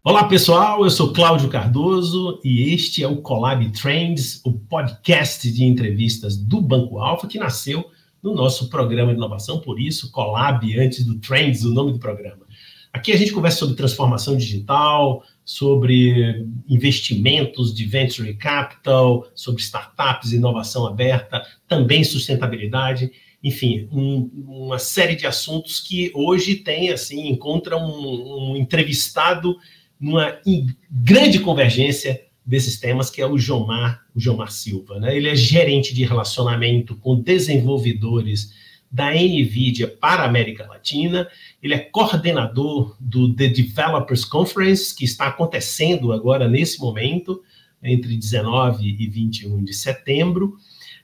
Olá, pessoal, eu sou Cláudio Cardoso e este é o Colab Trends, o podcast de entrevistas do Banco Alfa, que nasceu no nosso programa de inovação, por isso, Colab, antes do Trends, o nome do programa. Aqui a gente conversa sobre transformação digital, sobre investimentos de venture capital, sobre startups, inovação aberta, também sustentabilidade, enfim, uma série de assuntos que hoje tem, assim, encontra um entrevistado numa grande convergência desses temas, que é o Jomar Silva, né? Ele é gerente de relacionamento com desenvolvedores da NVIDIA para a América Latina, ele é coordenador do The Developers Conference, que está acontecendo agora nesse momento, entre 19 e 21 de setembro.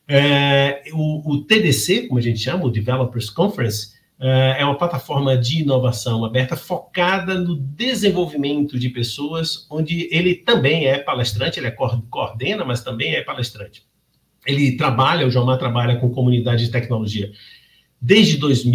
O TDC, como a gente chama, o Developers Conference, é uma plataforma de inovação aberta focada no desenvolvimento de pessoas, onde ele também é palestrante, ele coordena, mas também é palestrante. O Jomar trabalha com comunidade de tecnologia desde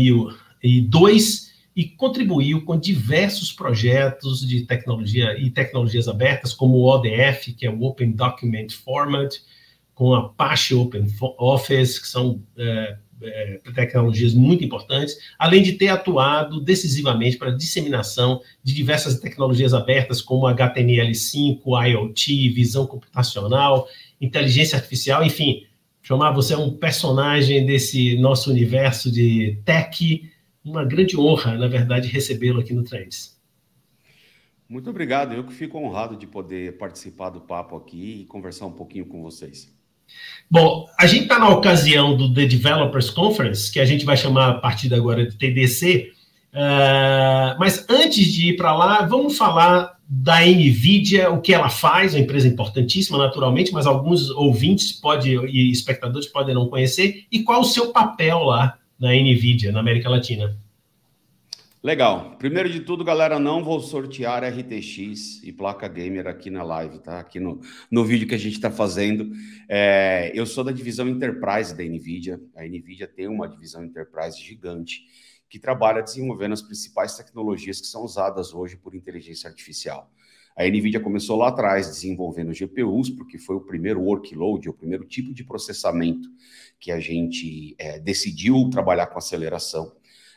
2002 e contribuiu com diversos projetos de tecnologia e tecnologias abertas, como o ODF, que é o Open Document Format, com a Apache Open Office, que são tecnologias muito importantes, além de ter atuado decisivamente para a disseminação de diversas tecnologias abertas, como HTML5, IoT, visão computacional, inteligência artificial, enfim. Jomar, você é um personagem desse nosso universo de tech, uma grande honra, na verdade, recebê-lo aqui no Trends. Muito obrigado, eu que fico honrado de poder participar do papo aqui e conversar um pouquinho com vocês. Bom, a gente está na ocasião do The Developers Conference, que a gente vai chamar a partir de agora de TDC, mas antes de ir para lá, vamos falar da NVIDIA, o que ela faz, uma empresa importantíssima, naturalmente, mas alguns ouvintes e espectadores podem não conhecer, e qual o seu papel lá na NVIDIA, na América Latina. Legal. Primeiro de tudo, galera, não vou sortear RTX e placa gamer aqui na live, tá? Aqui no vídeo que a gente está fazendo. Eu sou da divisão Enterprise da NVIDIA. A NVIDIA tem uma divisão Enterprise gigante que trabalha desenvolvendo as principais tecnologias que são usadas hoje por inteligência artificial. A NVIDIA começou lá atrás desenvolvendo GPUs, porque foi o primeiro workload, o primeiro tipo de processamento que a gente decidiu trabalhar com aceleração.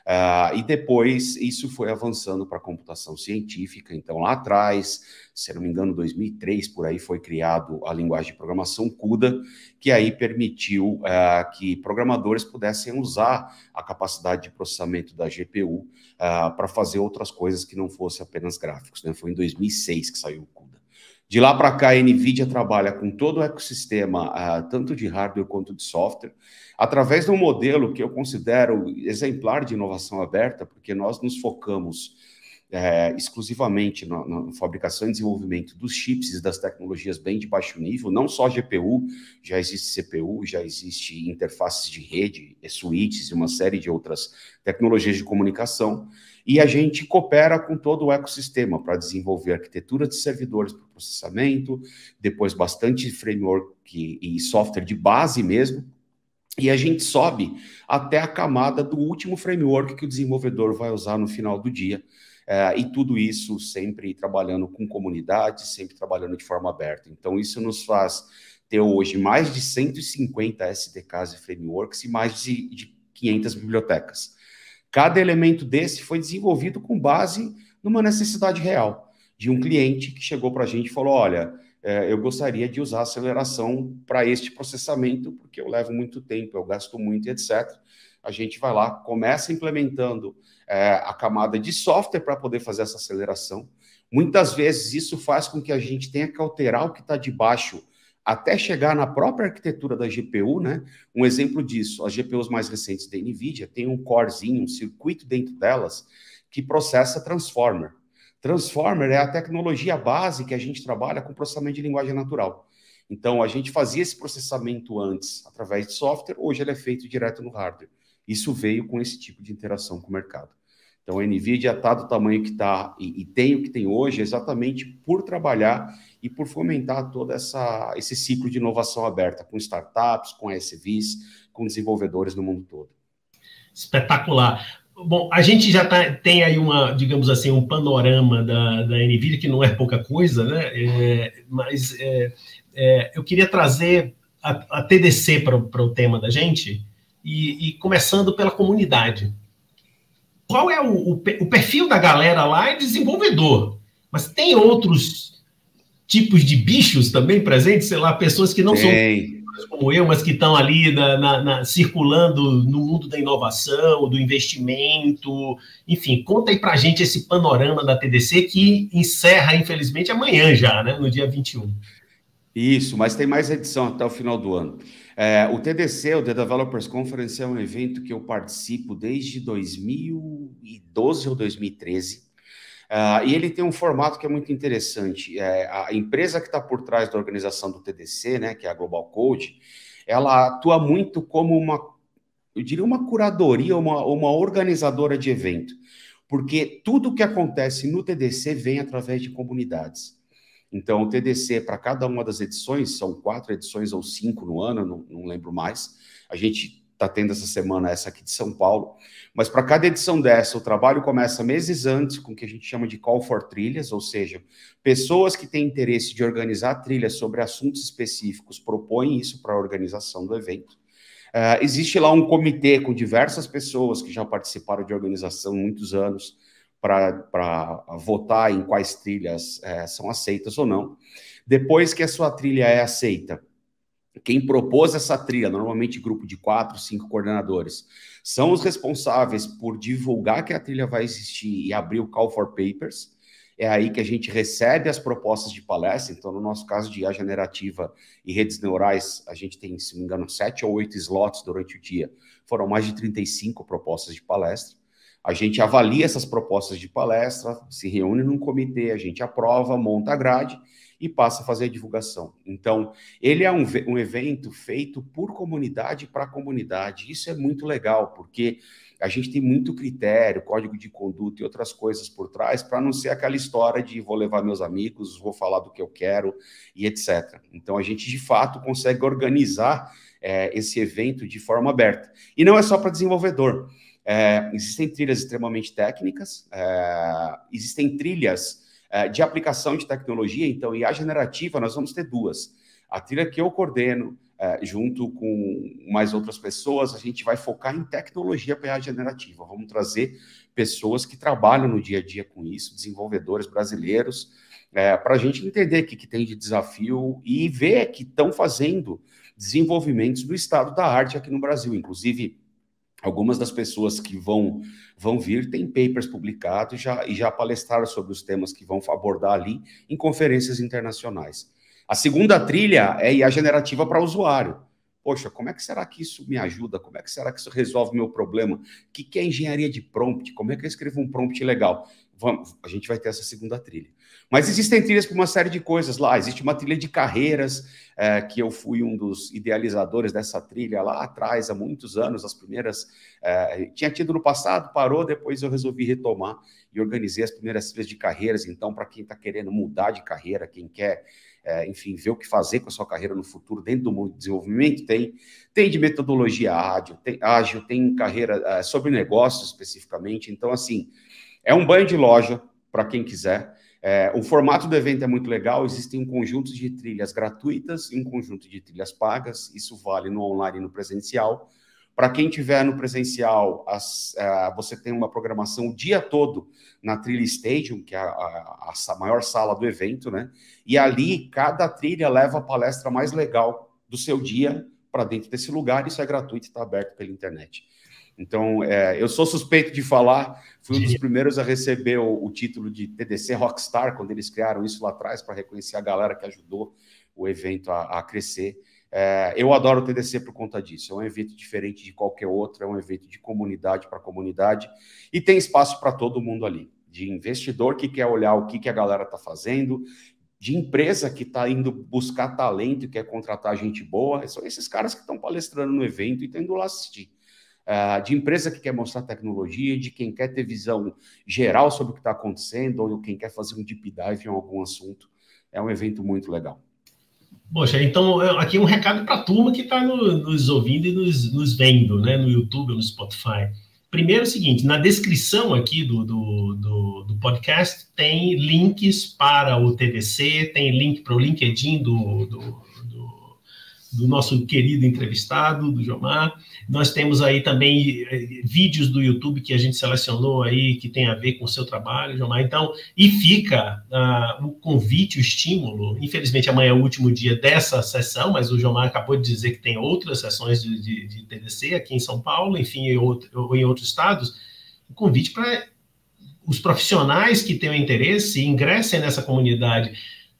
E depois isso foi avançando para a computação científica. Então, lá atrás, se não me engano, 2003, por aí foi criado a linguagem de programação CUDA, que aí permitiu que programadores pudessem usar a capacidade de processamento da GPU para fazer outras coisas que não fossem apenas gráficos, né? Foi em 2006 que saiu o CUDA. De lá para cá, a NVIDIA trabalha com todo o ecossistema, tanto de hardware quanto de software, através de um modelo que eu considero exemplar de inovação aberta, porque nós nos focamos exclusivamente na fabricação e desenvolvimento dos chips e das tecnologias bem de baixo nível, não só GPU, já existe CPU, já existe interfaces de rede, switches e uma série de outras tecnologias de comunicação, e a gente coopera com todo o ecossistema para desenvolver arquitetura de servidores para processamento, depois bastante framework e software de base mesmo, e a gente sobe até a camada do último framework que o desenvolvedor vai usar no final do dia. E tudo isso sempre trabalhando com comunidade, sempre trabalhando de forma aberta. Então, isso nos faz ter hoje mais de 150 SDKs e frameworks e mais de 500 bibliotecas. Cada elemento desse foi desenvolvido com base numa necessidade real, de um cliente que chegou para a gente e falou, olha, eu gostaria de usar aceleração para este processamento, porque eu levo muito tempo, eu gasto muito e etc. A gente vai lá, começa implementando a camada de software para poder fazer essa aceleração. Muitas vezes isso faz com que a gente tenha que alterar o que está debaixo até chegar na própria arquitetura da GPU, né? Um exemplo disso, as GPUs mais recentes da NVIDIA têm um corezinho, um circuito dentro delas que processa transformer. Transformer é a tecnologia base que a gente trabalha com processamento de linguagem natural. Então, a gente fazia esse processamento antes através de software, hoje ele é feito direto no hardware. Isso veio com esse tipo de interação com o mercado. Então, a NVIDIA está do tamanho que está e tem o que tem hoje exatamente por trabalhar e por fomentar todo esse ciclo de inovação aberta com startups, com ASVs, com desenvolvedores no mundo todo. Espetacular. Bom, a gente já tem aí digamos assim, um panorama da NVIDIA, que não é pouca coisa, né? Mas eu queria trazer a TDC para o tema da gente, e começando pela comunidade. Qual é o perfil da galera lá? É desenvolvedor, mas tem outros tipos de bichos também presentes, sei lá, pessoas que não são como eu, mas que estão ali circulando no mundo da inovação, do investimento, enfim, conta aí para a gente esse panorama da TDC, que encerra, infelizmente, amanhã já, né, no dia 21. Isso, mas tem mais edição até o final do ano. O TDC, o The Developers Conference, é um evento que eu participo desde 2012 ou 2013, e ele tem um formato que é muito interessante. A empresa que está por trás da organização do TDC, né, que é a Global Code, ela atua muito como eu diria uma curadoria, uma organizadora de evento, porque tudo que acontece no TDC vem através de comunidades. Então, o TDC, para cada uma das edições, são 4 edições ou 5 no ano, não lembro mais. A gente está tendo essa semana essa aqui de São Paulo, mas para cada edição dessa, o trabalho começa meses antes, com o que a gente chama de call for trilhas, ou seja, pessoas que têm interesse de organizar trilhas sobre assuntos específicos propõem isso para a organização do evento. Existe lá um comitê com diversas pessoas que já participaram de organização há muitos anos, para votar em quais trilhas são aceitas ou não. Depois que a sua trilha é aceita, quem propôs essa trilha, normalmente grupo de 4, 5 coordenadores, são os responsáveis por divulgar que a trilha vai existir e abrir o Call for Papers. É aí que a gente recebe as propostas de palestra. Então, no nosso caso de IA generativa e redes neurais, a gente tem, se não me engano, 7 ou 8 slots durante o dia. Foram mais de 35 propostas de palestra. A gente avalia essas propostas de palestra, se reúne num comitê, a gente aprova, monta a grade e passa a fazer a divulgação. Então, ele é um evento feito por comunidade para comunidade. Isso é muito legal, porque a gente tem muito critério, código de conduta e outras coisas por trás, para não ser aquela história de vou levar meus amigos, vou falar do que eu quero e etc. Então, a gente, de fato, consegue organizar esse evento de forma aberta. E não é só para desenvolvedor. Existem trilhas extremamente técnicas, existem trilhas de aplicação de tecnologia. Então, IA generativa, nós vamos ter 2. A trilha que eu coordeno, junto com mais outras pessoas, a gente vai focar em tecnologia para IA generativa. Vamos trazer pessoas que trabalham no dia a dia com isso, desenvolvedores brasileiros, para a gente entender o que tem de desafio e ver que estão fazendo desenvolvimentos do estado da arte aqui no Brasil. Inclusive, algumas das pessoas que vão vir têm papers publicados e já palestraram sobre os temas que vão abordar ali em conferências internacionais. A segunda trilha é IA generativa para usuário. Poxa, como é que será que isso me ajuda? Como é que será que isso resolve o meu problema? O que é engenharia de prompt? Como é que eu escrevo um prompt legal? A gente vai ter essa segunda trilha. Mas existem trilhas para uma série de coisas lá. Existe uma trilha de carreiras, que eu fui um dos idealizadores dessa trilha lá atrás, há muitos anos, as primeiras... tinha tido no passado, parou, depois eu resolvi retomar e organizei as primeiras trilhas de carreiras. Então, para quem está querendo mudar de carreira, quem quer, enfim, ver o que fazer com a sua carreira no futuro dentro do mundo de desenvolvimento, tem de metodologia ágil, tem carreira sobre negócios especificamente. Então, assim, é um banho de loja para quem quiser. O formato do evento é muito legal. Existem um conjunto de trilhas gratuitas e um conjunto de trilhas pagas. Isso vale no online e no presencial. Para quem estiver no presencial, você tem uma programação o dia todo na Trilha Stadium, que é a maior sala do evento, né? E ali, cada trilha leva a palestra mais legal do seu dia para dentro desse lugar. Isso é gratuito e está aberto pela internet. Então, eu sou suspeito de falar, fui um dos primeiros a receber o título de TDC Rockstar, quando eles criaram isso lá atrás, para reconhecer a galera que ajudou o evento a crescer. Eu adoro o TDC por conta disso. É um evento diferente de qualquer outro, é um evento de comunidade para comunidade, e tem espaço para todo mundo ali, de investidor que quer olhar o que a galera está fazendo, de empresa que está indo buscar talento e quer contratar gente boa. São esses caras que estão palestrando no evento e estão indo lá assistir. De empresa que quer mostrar tecnologia, de quem quer ter visão geral sobre o que está acontecendo, ou quem quer fazer um deep dive em algum assunto. É um evento muito legal. Poxa, então aqui um recado para a turma que está nos ouvindo e nos vendo, né, no YouTube ou no Spotify. Primeiro é o seguinte, na descrição aqui do podcast tem links para o TDC, tem link para o LinkedIn do nosso querido entrevistado, do Jomar. Nós temos aí também vídeos do YouTube que a gente selecionou aí, que tem a ver com o seu trabalho, Jomar. Então, e fica o convite, o estímulo. Infelizmente, amanhã é o último dia dessa sessão, mas o Jomar acabou de dizer que tem outras sessões de TDC aqui em São Paulo, enfim, ou em outros estados. O convite para os profissionais que tenham interesse ingressem nessa comunidade.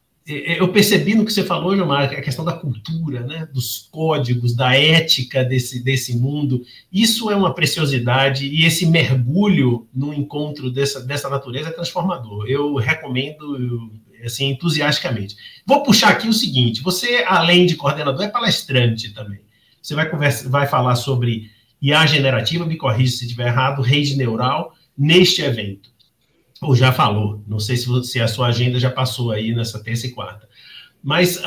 Eu percebi no que você falou, Jomar, a questão da cultura, né, dos códigos, da ética desse mundo. Isso é uma preciosidade e esse mergulho no encontro dessa natureza é transformador. Eu recomendo, assim, entusiasticamente. Vou puxar aqui o seguinte, você, além de coordenador, é palestrante também. Você vai falar sobre IA generativa, me corrija se estiver errado, rede neural, neste evento. Ou já falou, não sei se a sua agenda já passou aí nessa terça e quarta. Mas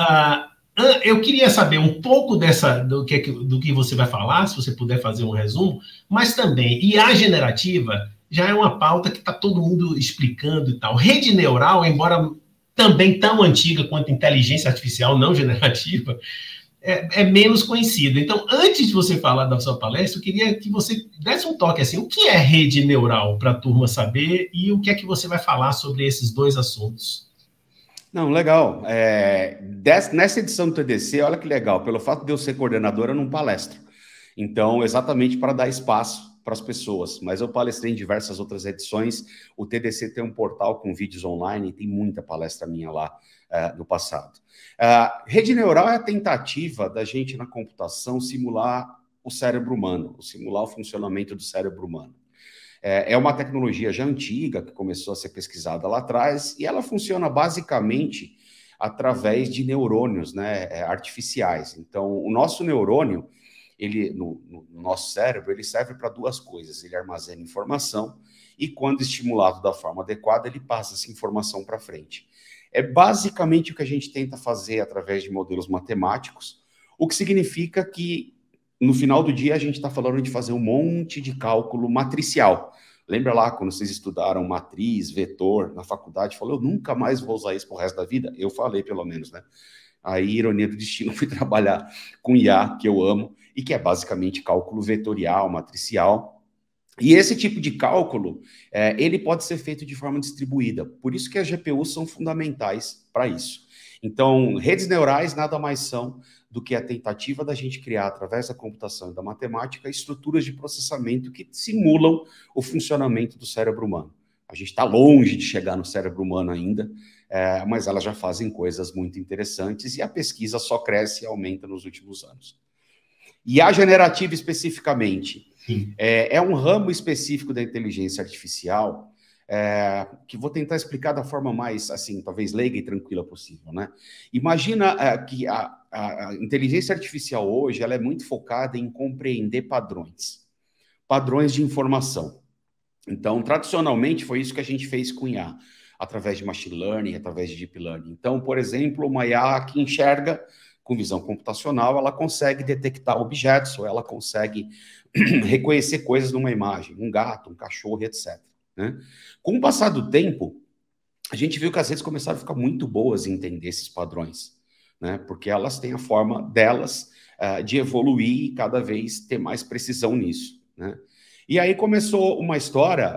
eu queria saber um pouco do que você vai falar, se você puder fazer um resumo, mas também, IA generativa já é uma pauta que está todo mundo explicando e tal. Rede neural, embora também tão antiga quanto inteligência artificial não generativa, é menos conhecido. Então, antes de você falar da sua palestra, eu queria que você desse um toque assim, o que é rede neural para a turma saber e o que é que você vai falar sobre esses dois assuntos? Não, legal. Nessa edição do TDC, olha que legal, pelo fato de eu ser coordenador, eu não palestro. Então, exatamente para dar espaço para as pessoas. Mas eu palestrei em diversas outras edições. O TDC tem um portal com vídeos online e tem muita palestra minha lá no passado. Rede neural é a tentativa da gente, na computação, simular o cérebro humano, simular o funcionamento do cérebro humano. É uma tecnologia já antiga, que começou a ser pesquisada lá atrás, e ela funciona basicamente através de neurônios, né, artificiais. Então, o nosso neurônio, no nosso cérebro, ele serve para duas coisas. Ele armazena informação e, quando estimulado da forma adequada, ele passa essa informação para frente. É basicamente o que a gente tenta fazer através de modelos matemáticos, o que significa que, no final do dia, a gente está falando de fazer um monte de cálculo matricial. Lembra lá quando vocês estudaram matriz, vetor na faculdade? Falou, eu nunca mais vou usar isso para o resto da vida? Eu falei, pelo menos, né? Aí, ironia do destino, fui trabalhar com IA, que eu amo, e que é basicamente cálculo vetorial, matricial. E esse tipo de cálculo, ele pode ser feito de forma distribuída. Por isso que as GPUs são fundamentais para isso. Então, redes neurais nada mais são do que a tentativa da gente criar, através da computação e da matemática, estruturas de processamento que simulam o funcionamento do cérebro humano. A gente está longe de chegar no cérebro humano ainda, mas elas já fazem coisas muito interessantes e a pesquisa só cresce e aumenta nos últimos anos. E a generativa especificamente é um ramo específico da inteligência artificial que vou tentar explicar da forma mais, assim, talvez leiga e tranquila possível, né? Imagina que a inteligência artificial hoje ela é muito focada em compreender padrões de informação. Então, tradicionalmente, foi isso que a gente fez com IA, através de machine learning, através de deep learning. Então, por exemplo, uma IA que enxerga com visão computacional, ela consegue detectar objetos, ou ela consegue reconhecer coisas numa imagem, um gato, um cachorro, etc. Né? Com o passar do tempo, a gente viu que as redes começaram a ficar muito boas em entender esses padrões, né? Porque elas têm a forma delas de evoluir e cada vez ter mais precisão nisso, né? E aí começou uma história,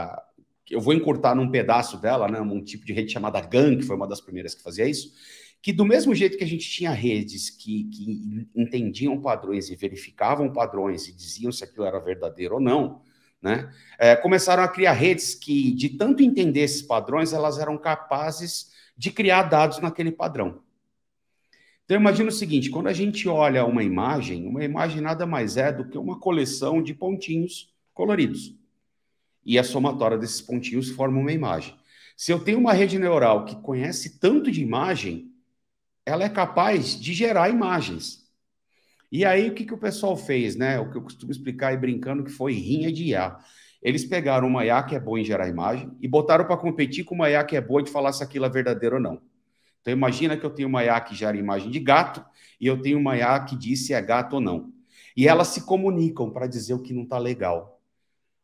eu vou encurtar num pedaço dela, né? Um tipo de rede chamada GAN, que foi uma das primeiras que fazia isso, que do mesmo jeito que a gente tinha redes que entendiam padrões e verificavam padrões e diziam se aquilo era verdadeiro ou não, né? Começaram a criar redes que, de tanto entender esses padrões, elas eram capazes de criar dados naquele padrão. Então, imagina o seguinte, quando a gente olha uma imagem nada mais é do que uma coleção de pontinhos coloridos. E a somatória desses pontinhos forma uma imagem. Se eu tenho uma rede neural que conhece tanto de imagem, ela é capaz de gerar imagens. E aí, o que o pessoal fez, né? O que eu costumo explicar e brincando que foi rinha de IA. Eles pegaram uma IA que é boa em gerar imagem e botaram para competir com uma IA que é boa de falar se aquilo é verdadeiro ou não. Então, imagina que eu tenho uma IA que gera imagem de gato e eu tenho uma IA que diz se é gato ou não. E elas se comunicam para dizer o que não está legal.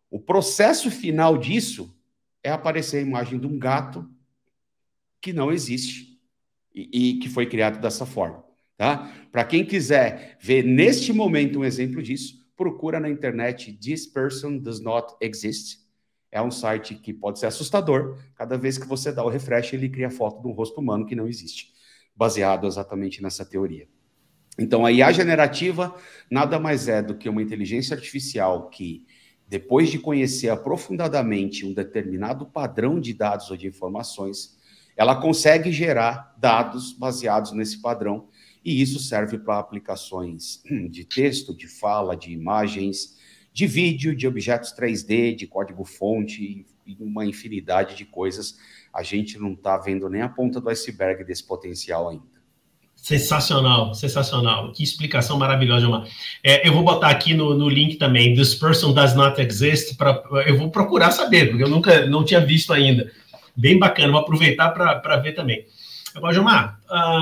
O processo final disso é aparecer a imagem de um gato que não existe e que foi criado dessa forma. Tá? Para quem quiser ver neste momento um exemplo disso, procura na internet This Person Does Not Exist. É um site que pode ser assustador. Cada vez que você dá o refresh, ele cria foto de um rosto humano que não existe, baseado exatamente nessa teoria. Então, a IA generativa nada mais é do que uma inteligência artificial que, depois de conhecer aprofundadamente um determinado padrão de dados ou de informações, ela consegue gerar dados baseados nesse padrão, e isso serve para aplicações de texto, de fala, de imagens, de vídeo, de objetos 3D, de código-fonte e uma infinidade de coisas. A gente não está vendo nem a ponta do iceberg desse potencial ainda. Sensacional, sensacional. Que explicação maravilhosa, Gilmar. Eu vou botar aqui no link também, This Person Does Not Exist, eu vou procurar saber, porque eu não tinha visto ainda. Bem bacana, vou aproveitar para ver também. Agora, Gilmar,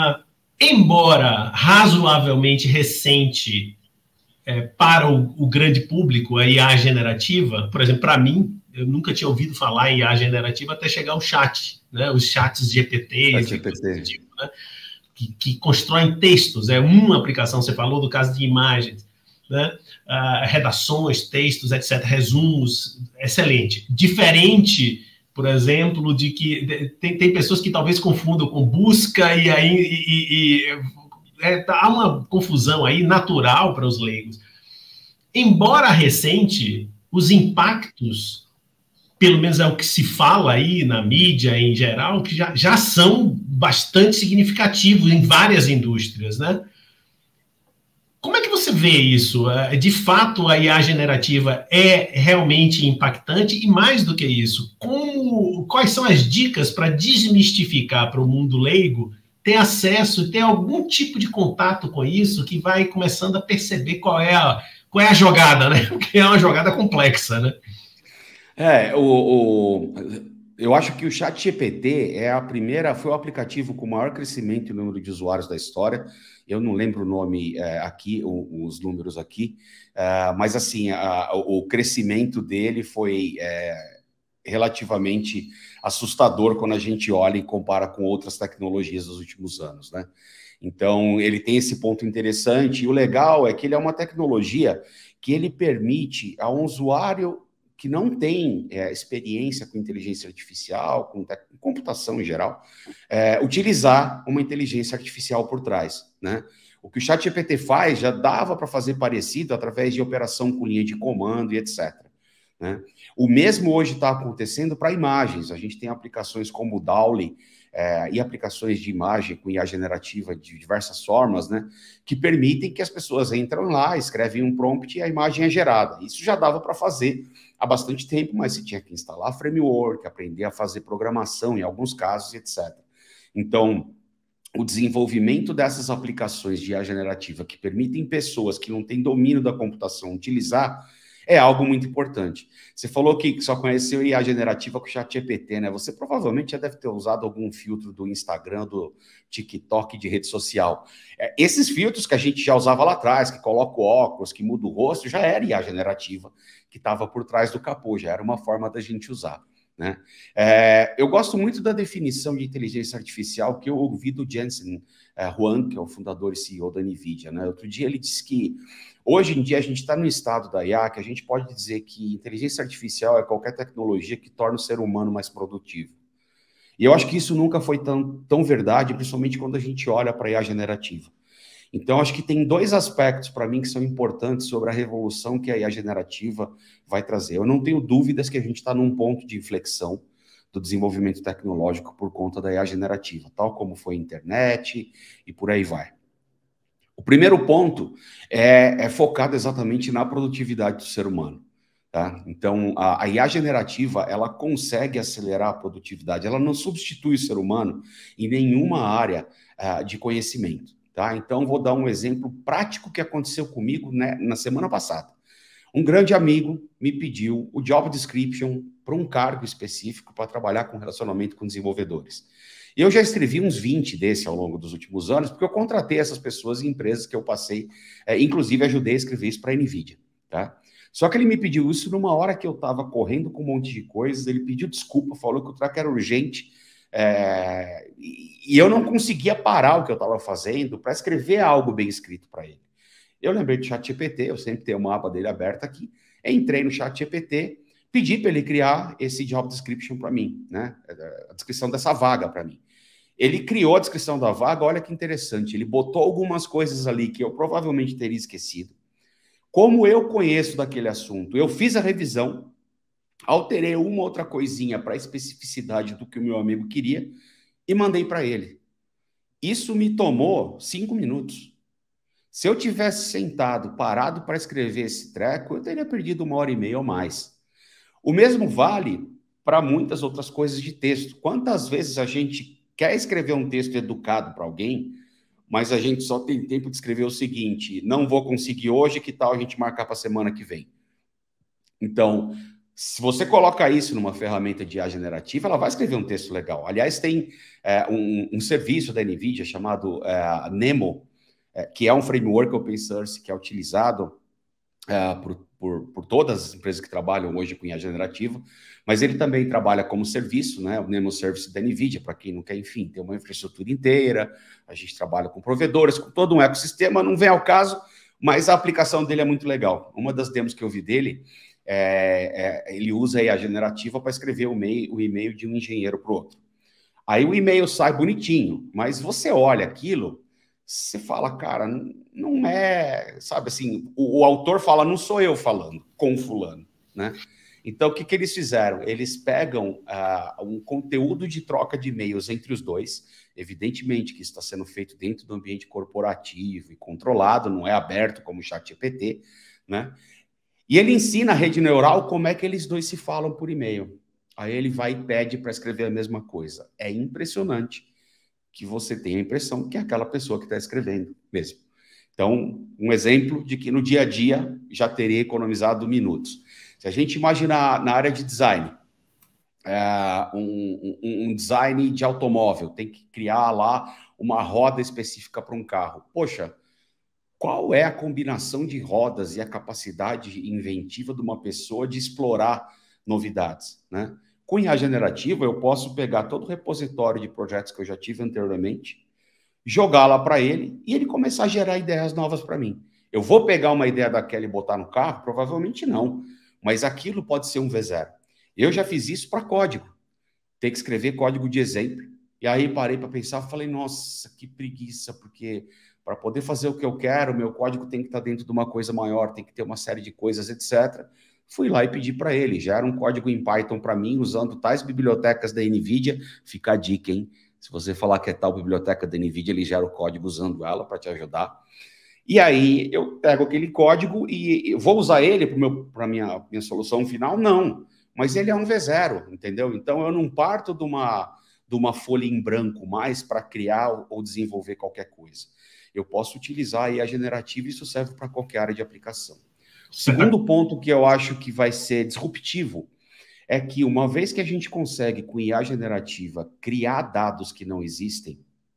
embora razoavelmente recente para o grande público, a IA generativa, por exemplo, para mim, eu nunca tinha ouvido falar em IA generativa até chegar o chat, né? Os chats GPT, né? Que constroem textos, uma aplicação, você falou do caso de imagens, né? Redações, textos, etc., resumos, excelente. Diferente, por exemplo, de que tem pessoas que talvez confundam com busca e aí há uma confusão aí natural para os leigos. Embora recente, os impactos, pelo menos é o que se fala aí na mídia em geral, que já são bastante significativos em várias indústrias, né? Como é que você vê isso? De fato, a IA generativa é realmente impactante e, mais do que isso, quais são as dicas para desmistificar para o mundo leigo, ter acesso, ter algum tipo de contato com isso, que vai começando a perceber qual é a jogada, né? Porque é uma jogada complexa, né? Eu acho que o ChatGPT foi o aplicativo com maior crescimento em número de usuários da história. Eu não lembro o nome aqui, os números aqui, mas assim, o crescimento dele foi relativamente assustador quando a gente olha e compara com outras tecnologias dos últimos anos, né? Então, ele tem esse ponto interessante, e o legal é que ele é uma tecnologia que ele permite a um usuário que não tem experiência com inteligência artificial, com computação em geral, utilizar uma inteligência artificial por trás, né? O que o ChatGPT faz já dava para fazer parecido através de operação com linha de comando e etc., né? O mesmo hoje está acontecendo para imagens. A gente tem aplicações como o DALL-E e aplicações de imagem com IA generativa de diversas formas, né, que permitem que as pessoas entram lá, escrevem um prompt e a imagem é gerada. Isso já dava para fazer há bastante tempo, mas você tinha que instalar framework, aprender a fazer programação em alguns casos, etc. Então, o desenvolvimento dessas aplicações de IA generativa que permitem pessoas que não têm domínio da computação utilizar é algo muito importante. Você falou que só conheceu IA generativa com o ChatGPT, né? Você provavelmente já deve ter usado algum filtro do Instagram, do TikTok, de rede social. Esses filtros que a gente já usava lá atrás, que coloca o óculos, que muda o rosto, já era IA generativa, que estava por trás do capô, já era uma forma da gente usar, né? Eu gosto muito da definição de inteligência artificial que eu ouvi do Jensen Huang, que é o fundador e CEO da NVIDIA, né? Outro dia ele disse que hoje em dia a gente está no estado da IA que a gente pode dizer que inteligência artificial é qualquer tecnologia que torna o ser humano mais produtivo. E eu acho que isso nunca foi tão verdade, principalmente quando a gente olha para a IA generativa. Então, acho que tem dois aspectos para mim que são importantes sobre a revolução que a IA generativa vai trazer. Eu não tenho dúvidas que a gente está num ponto de inflexão do desenvolvimento tecnológico por conta da IA generativa, tal como foi a internet e por aí vai. O primeiro ponto é focado exatamente na produtividade do ser humano, tá? Então, a IA generativa, ela consegue acelerar a produtividade, ela não substitui o ser humano em nenhuma área de conhecimento, tá? Então, vou dar um exemplo prático que aconteceu comigo, né, na semana passada. Um grande amigo me pediu o job description para um cargo específico para trabalhar com relacionamento com desenvolvedores. Eu já escrevi uns 20 desse ao longo dos últimos anos, porque eu contratei essas pessoas em empresas que eu passei, inclusive ajudei a escrever isso para a NVIDIA, tá? Só que ele me pediu isso numa hora que eu estava correndo com um monte de coisas, ele pediu desculpa, falou que o track era urgente, e eu não conseguia parar o que eu estava fazendo para escrever algo bem escrito para ele. Eu lembrei do ChatGPT, eu sempre tenho o mapa dele aberto aqui, entrei no ChatGPT, pedi para ele criar esse job description para mim, né? A descrição dessa vaga para mim. Ele criou a descrição da vaga, olha que interessante, ele botou algumas coisas ali que eu provavelmente teria esquecido. Como eu conheço daquele assunto, eu fiz a revisão, alterei uma outra coisinha para a especificidade do que o meu amigo queria e mandei para ele. Isso me tomou 5 minutos. Se eu tivesse sentado, parado para escrever esse treco, eu teria perdido 1h30 ou mais. O mesmo vale para muitas outras coisas de texto. Quantas vezes a gente quer escrever um texto educado para alguém, mas a gente só tem tempo de escrever o seguinte: não vou conseguir hoje, que tal a gente marcar para a semana que vem? Então, se você coloca isso numa ferramenta de IA generativa, ela vai escrever um texto legal. Aliás, tem um serviço da NVIDIA chamado Nemo, que é um framework open source que é utilizado por todas as empresas que trabalham hoje com IA generativa, mas ele também trabalha como serviço, né? O Nemo Service da NVIDIA, para quem não quer, enfim, ter uma infraestrutura inteira. A gente trabalha com provedores, com todo um ecossistema, não vem ao caso, mas a aplicação dele é muito legal. Uma das demos que eu vi dele, ele usa a IA generativa para escrever o e-mail de um engenheiro para o outro. Aí o e-mail sai bonitinho, mas você olha aquilo, você fala, cara, não é, sabe assim, o autor fala, não sou eu falando com fulano, né? Então, o que eles fizeram? Eles pegam um conteúdo de troca de e-mails entre os dois, evidentemente que isso está sendo feito dentro do ambiente corporativo e controlado, não é aberto como o ChatGPT, né? E ele ensina a rede neural como é que eles dois se falam por e-mail. Aí ele vai e pede para escrever a mesma coisa. É impressionante que você tem a impressão que é aquela pessoa que está escrevendo mesmo. Então, um exemplo de que no dia a dia já teria economizado minutos. Se a gente imaginar na área de design, um design de automóvel, tem que criar lá uma roda específica para um carro. Poxa, qual é a combinação de rodas e a capacidade inventiva de uma pessoa de explorar novidades, né? Com IA generativa, eu posso pegar todo o repositório de projetos que eu já tive anteriormente, jogar lá para ele e ele começar a gerar ideias novas para mim. Eu vou pegar uma ideia daquela e botar no carro? Provavelmente não, mas aquilo pode ser um V0. Eu já fiz isso para código. Tem que escrever código de exemplo. E aí parei para pensar, falei, nossa, que preguiça, porque para poder fazer o que eu quero, meu código tem que estar dentro de uma coisa maior, tem que ter uma série de coisas, etc. Fui lá e pedi para ele, gera um código em Python para mim, usando tais bibliotecas da NVIDIA. Fica a dica, hein? Se você falar que é tal biblioteca da NVIDIA, ele gera o código usando ela para te ajudar. E aí eu pego aquele código e vou usar ele para a minha solução final? Não, mas ele é um V0, entendeu? Então eu não parto de uma folha em branco mais para criar ou desenvolver qualquer coisa. Eu posso utilizar a IA generativa e isso serve para qualquer área de aplicação. Segundo ponto que eu acho que vai ser disruptivo é que uma vez que a gente consegue, com IA generativa, criar dados que não existem,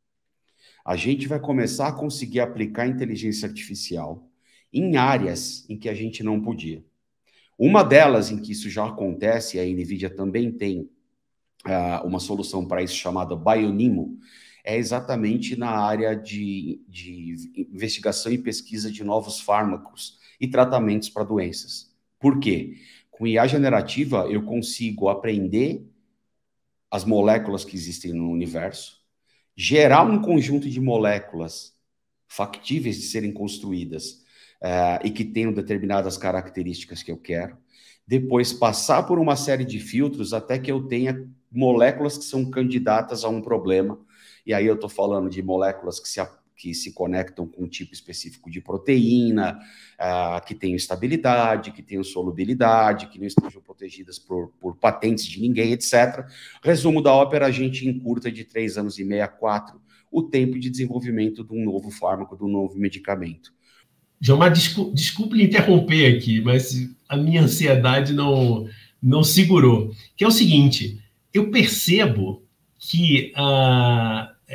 a gente vai começar a conseguir aplicar inteligência artificial em áreas em que a gente não podia. Uma delas em que isso já acontece, a NVIDIA também tem uma solução para isso chamada Bionimo, é exatamente na área de investigação e pesquisa de novos fármacos e tratamentos para doenças. Por quê? Com IA generativa, eu consigo aprender as moléculas que existem no universo, gerar um conjunto de moléculas factíveis de serem construídas e que tenham determinadas características que eu quero, depois passar por uma série de filtros até que eu tenha moléculas que são candidatas a um problema. E aí eu estou falando de moléculas que se conectam com um tipo específico de proteína, que tenham estabilidade, que tenham solubilidade, que não estejam protegidas por patentes de ninguém, etc. Resumo da ópera, a gente encurta de 3 anos e meio a 4 o tempo de desenvolvimento de um novo fármaco, de um novo medicamento. Gilmar, desculpe lhe interromper aqui, mas a minha ansiedade não segurou. Que é o seguinte, eu percebo que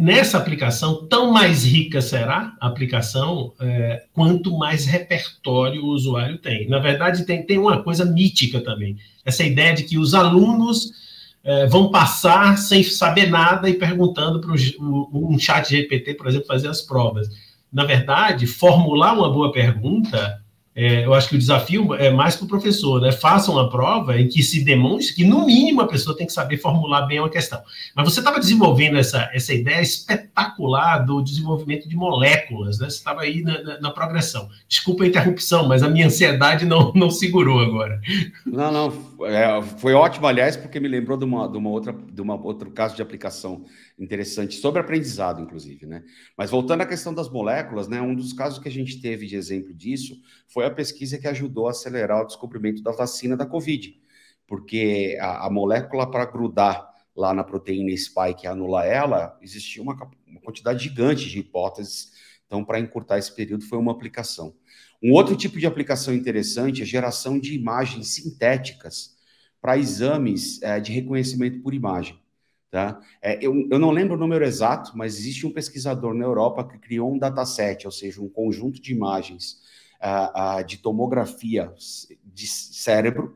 nessa aplicação, tão mais rica será a aplicação quanto mais repertório o usuário tem. Na verdade, tem uma coisa mítica também, essa ideia de que os alunos vão passar sem saber nada e perguntando para um chat GPT, por exemplo, fazer as provas. Na verdade, formular uma boa pergunta, eu acho que o desafio é mais para o professor, né? Faça uma prova em que se demonstre que, no mínimo, a pessoa tem que saber formular bem uma questão. Mas você estava desenvolvendo essa ideia espetacular do desenvolvimento de moléculas, né? Você estava aí na progressão. Desculpa a interrupção, mas a minha ansiedade não segurou agora. Não, foi ótimo, aliás, porque me lembrou de outro caso de aplicação interessante, sobre aprendizado, inclusive, né? Mas voltando à questão das moléculas, né? Um dos casos que a gente teve de exemplo disso foi a pesquisa que ajudou a acelerar o descobrimento da vacina da Covid, porque a molécula para grudar lá na proteína spike e anular ela, existia uma quantidade gigante de hipóteses, então para encurtar esse período foi uma aplicação. Um outro tipo de aplicação interessante é a geração de imagens sintéticas para exames de reconhecimento por imagem. Tá? Eu não lembro o número exato, mas existe um pesquisador na Europa que criou um dataset, ou seja, um conjunto de imagens de tomografia de cérebro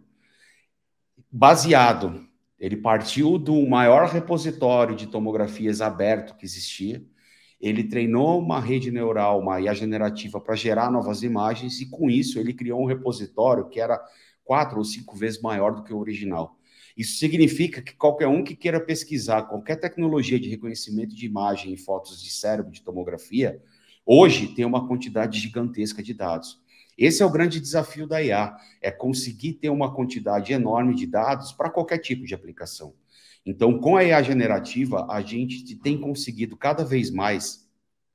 baseado. Ele partiu do maior repositório de tomografias aberto que existia. Ele treinou uma rede neural, uma IA generativa, para gerar novas imagens, e com isso ele criou um repositório que era 4 ou 5 vezes maior do que o original. Isso significa que qualquer um que queira pesquisar qualquer tecnologia de reconhecimento de imagem e fotos de cérebro de tomografia, hoje tem uma quantidade gigantesca de dados. Esse é o grande desafio da IA, é conseguir ter uma quantidade enorme de dados para qualquer tipo de aplicação. Então, com a IA generativa, a gente tem conseguido cada vez mais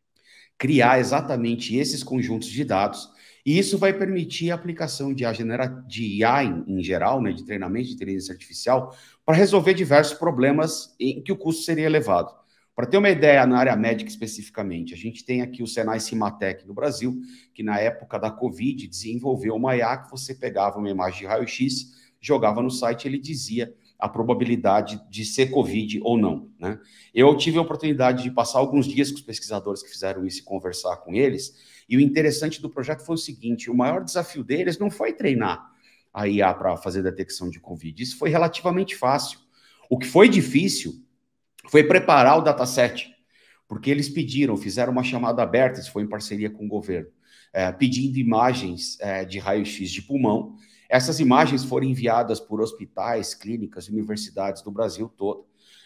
criar exatamente esses conjuntos de dados, e isso vai permitir a aplicação de IA em geral, né, de treinamento de inteligência artificial, para resolver diversos problemas em que o custo seria elevado. Para ter uma ideia, na área médica especificamente, a gente tem aqui o Senai Cimatec no Brasil, que na época da Covid desenvolveu uma IA que você pegava uma imagem de raio-x, jogava no site e ele dizia a probabilidade de ser Covid ou não, né? Eu tive a oportunidade de passar alguns dias com os pesquisadores que fizeram isso e conversar com eles, e o interessante do projeto foi o seguinte: o maior desafio deles não foi treinar a IA para fazer detecção de Covid, isso foi relativamente fácil. O que foi difícil foi preparar o dataset, porque eles fizeram uma chamada aberta, isso foi em parceria com o governo, pedindo imagens de raio-x de pulmão. Essas imagens foram enviadas por hospitais, clínicas, universidades do Brasil todo.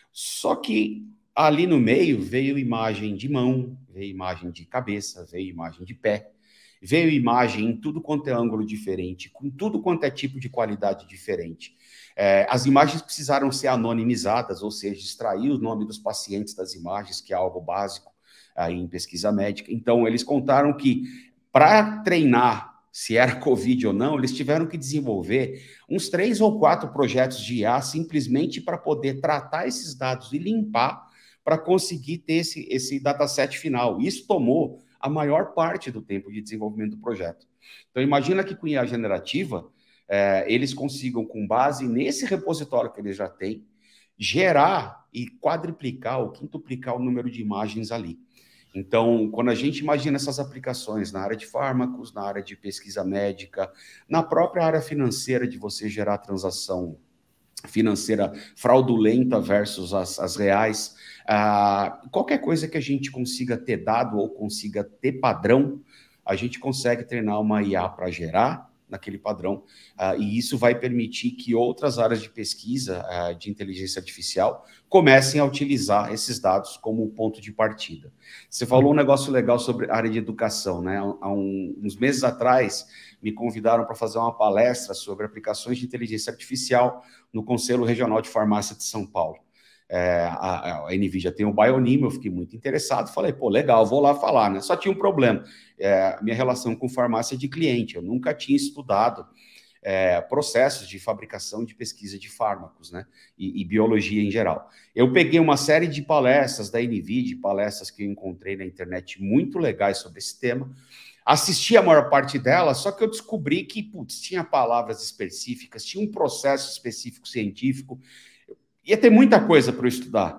Só que ali no meio veio imagem de mão, veio imagem de cabeça, veio imagem de pé, veio imagem em tudo quanto é ângulo diferente, com tudo quanto é tipo de qualidade diferente. As imagens precisaram ser anonimizadas, ou seja, extrair o nome dos pacientes das imagens, que é algo básico aí em pesquisa médica. Então, eles contaram que para treinar se era Covid ou não, eles tiveram que desenvolver uns 3 ou 4 projetos de IA simplesmente para poder tratar esses dados e limpar para conseguir ter esse dataset final. Isso tomou a maior parte do tempo de desenvolvimento do projeto. Então, imagina que com IA generativa, eles consigam, com base nesse repositório que eles já têm, gerar e quadruplicar ou quintuplicar o número de imagens ali. Então, quando a gente imagina essas aplicações na área de fármacos, na área de pesquisa médica, na própria área financeira, de você gerar transação financeira fraudulenta versus as reais, qualquer coisa que a gente consiga ter dado ou consiga ter padrão, a gente consegue treinar uma IA para gerar naquele padrão, e isso vai permitir que outras áreas de pesquisa de inteligência artificial comecem a utilizar esses dados como ponto de partida. Você falou um negócio legal sobre a área de educação, né? Há uns meses atrás, me convidaram para fazer uma palestra sobre aplicações de inteligência artificial no Conselho Regional de Farmácia de São Paulo. A NVIDIA tem o Bionimo, eu fiquei muito interessado, falei, pô, legal, vou lá falar, né? Só tinha um problema, minha relação com farmácia de cliente, eu nunca tinha estudado processos de fabricação de pesquisa de fármacos, né? E biologia em geral. Eu peguei uma série de palestras da NVIDIA, palestras que eu encontrei na internet muito legais sobre esse tema, assisti a maior parte delas, só que eu descobri que, putz, tinha palavras específicas, tinha um processo específico científico, ia ter muita coisa para eu estudar.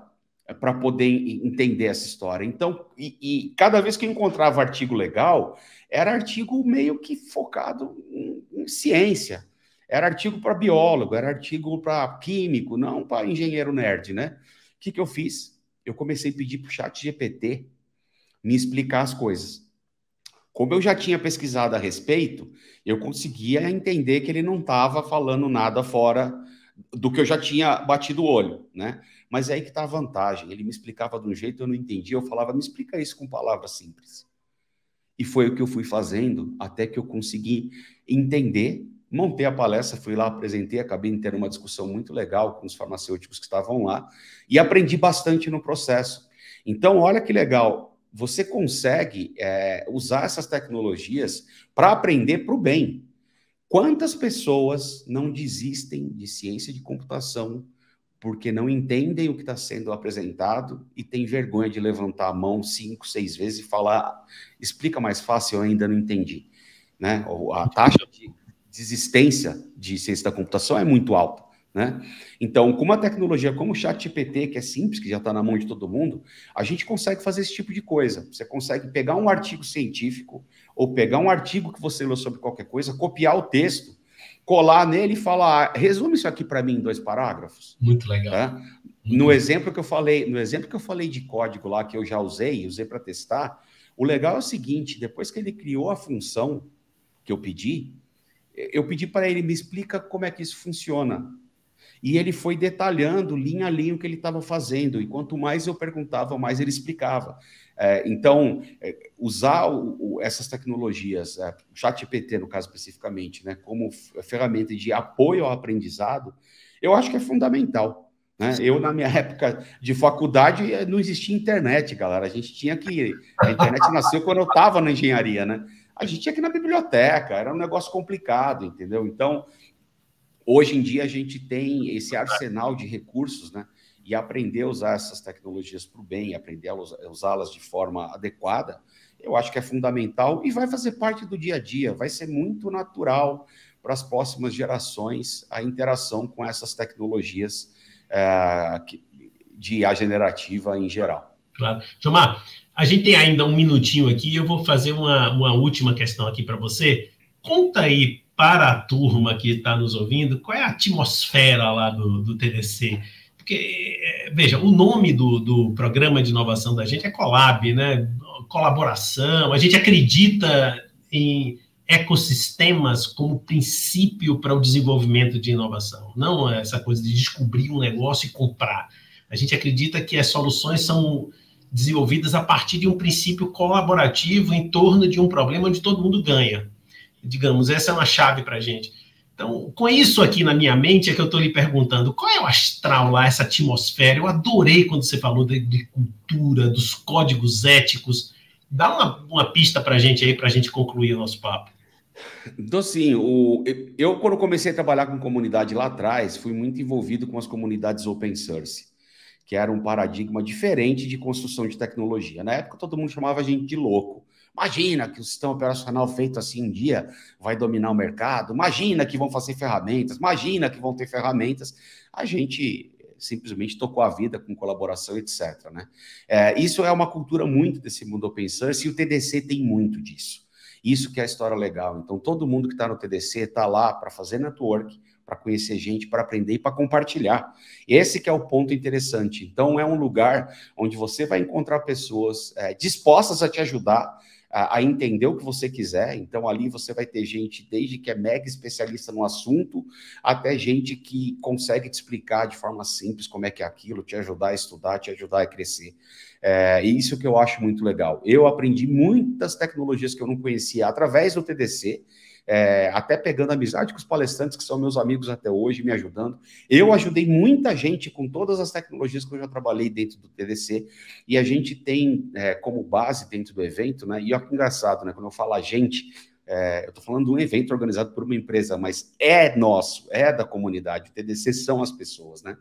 para poder entender essa história. Então, e cada vez que eu encontrava artigo legal, era artigo meio que focado em ciência. Era artigo para biólogo, era artigo para químico, não para engenheiro nerd, né? O que eu fiz? Eu comecei a pedir para o ChatGPT me explicar as coisas. Como eu já tinha pesquisado a respeito, eu conseguia entender que ele não estava falando nada fora do que eu já tinha batido o olho, né? Mas é aí que está a vantagem. Ele me explicava de um jeito, eu não entendia, eu falava, me explica isso com palavras simples. E foi o que eu fui fazendo até que eu consegui entender, montei a palestra, fui lá, apresentei, acabei tendo uma discussão muito legal com os farmacêuticos que estavam lá e aprendi bastante no processo. Então, olha que legal, você consegue usar essas tecnologias para aprender para o bem. Quantas pessoas não desistem de ciência de computação porque não entendem o que está sendo apresentado e têm vergonha de levantar a mão 5, 6 vezes e falar, explica mais fácil, eu ainda não entendi. Né? A taxa de desistência de ciência da computação é muito alta. Né? Então, com uma tecnologia como o ChatGPT, que é simples, que já está na mão de todo mundo, a gente consegue fazer esse tipo de coisa. Você consegue pegar um artigo científico ou pegar um artigo que você leu sobre qualquer coisa, copiar o texto, colar nele e falar, resume isso aqui para mim em 2 parágrafos. Muito legal. Tá? No exemplo que eu falei de código lá, que eu já usei para testar, o legal é o seguinte, depois que ele criou a função que eu pedi para ele, me explica como é que isso funciona. E ele foi detalhando linha a linha o que ele estava fazendo, e quanto mais eu perguntava, mais ele explicava. Então, usar essas tecnologias, o ChatGPT, no caso especificamente, né, como ferramenta de apoio ao aprendizado, eu acho que é fundamental. Né? Eu, na minha época de faculdade, não existia internet, galera. A gente tinha que... A internet nasceu quando eu estava na engenharia, né? A gente tinha que ir na biblioteca, era um negócio complicado, entendeu? Então, hoje em dia, a gente tem esse arsenal de recursos, né? E aprender a usar essas tecnologias para o bem, aprender a usá-las de forma adequada, eu acho que é fundamental e vai fazer parte do dia a dia, vai ser muito natural para as próximas gerações a interação com essas tecnologias de IA generativa em geral. Claro. Gilmar, a gente tem ainda um minutinho aqui, eu vou fazer uma última questão aqui para você. Conta aí para a turma que está nos ouvindo, qual é a atmosfera lá do TDC? Porque, veja, o nome do programa de inovação da gente é Colab, né? Colaboração, a gente acredita em ecossistemas como princípio para o desenvolvimento de inovação, não essa coisa de descobrir um negócio e comprar. A gente acredita que as soluções são desenvolvidas a partir de um princípio colaborativo em torno de um problema onde todo mundo ganha. Digamos, essa é uma chave para a gente. Então, com isso aqui na minha mente, é que eu estou lhe perguntando, qual é o astral lá, essa atmosfera? Eu adorei quando você falou de cultura, dos códigos éticos. Dá uma pista para a gente aí, para a gente concluir o nosso papo. Então, sim, eu quando comecei a trabalhar com comunidade lá atrás, fui muito envolvido com as comunidades open source, que era um paradigma diferente de construção de tecnologia. Na época, todo mundo chamava a gente de louco. Imagina que o sistema operacional feito assim um dia vai dominar o mercado, imagina que vão fazer ferramentas, imagina que vão ter ferramentas. A gente simplesmente tocou a vida com colaboração, etc. Né? Isso é uma cultura muito desse mundo open source e o TDC tem muito disso. Isso que é a história legal. Então, todo mundo que está no TDC está lá para fazer network, para conhecer gente, para aprender e para compartilhar. Esse que é o ponto interessante. Então, é um lugar onde você vai encontrar pessoas dispostas a te ajudar, a entender o que você quiser. Então, ali você vai ter gente desde que é mega especialista no assunto, até gente que consegue te explicar de forma simples como é que é aquilo, te ajudar a estudar, te ajudar a crescer. Isso que eu acho muito legal. Eu aprendi muitas tecnologias que eu não conhecia através do TDC, até pegando amizade com os palestrantes, que são meus amigos até hoje, me ajudando. Eu ajudei muita gente com todas as tecnologias que eu já trabalhei dentro do TDC, e a gente tem como base dentro do evento, né? E olha que engraçado, né? Quando eu falo a gente, eu estou falando de um evento organizado por uma empresa, mas é nosso, é da comunidade. O TDC são as pessoas, né?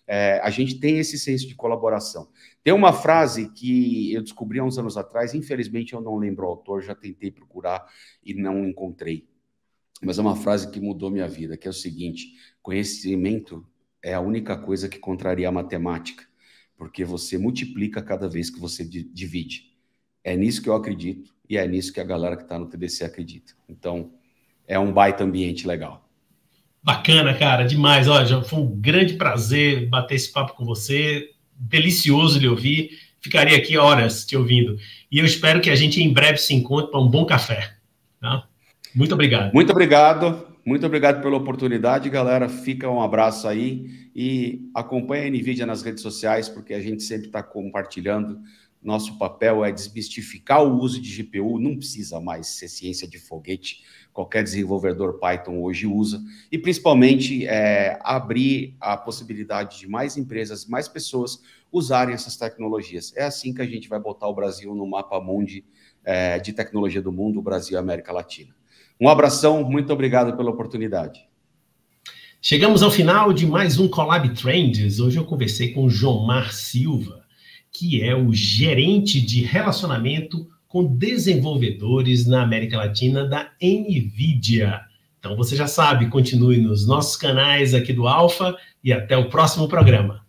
A gente tem esse senso de colaboração. Tem uma frase que eu descobri há uns anos atrás, infelizmente eu não lembro o autor, já tentei procurar e não encontrei. Mas é uma frase que mudou minha vida, que é o seguinte: conhecimento é a única coisa que contraria a matemática, porque você multiplica cada vez que você divide. É nisso que eu acredito e é nisso que a galera que está no TDC acredita. Então, é um baita ambiente legal. Bacana, cara, demais. Olha, foi um grande prazer bater esse papo com você, delicioso de ouvir. Ficaria aqui horas te ouvindo. E eu espero que a gente em breve se encontre para um bom café. Tá? Muito obrigado. Muito obrigado. Muito obrigado pela oportunidade, galera. Fica um abraço aí e acompanha a NVIDIA nas redes sociais, porque a gente sempre está compartilhando. Nosso papel é desmistificar o uso de GPU, não precisa mais ser ciência de foguete, qualquer desenvolvedor Python hoje usa, e principalmente abrir a possibilidade de mais empresas, mais pessoas usarem essas tecnologias. É assim que a gente vai botar o Brasil no mapa mundi de tecnologia do mundo, o Brasil e a América Latina. Um abração, muito obrigado pela oportunidade. Chegamos ao final de mais um Collab Trends. Hoje eu conversei com o Jomar Silva, que é o gerente de relacionamento com desenvolvedores na América Latina da NVIDIA. Então você já sabe, continue nos nossos canais aqui do Alfa e até o próximo programa.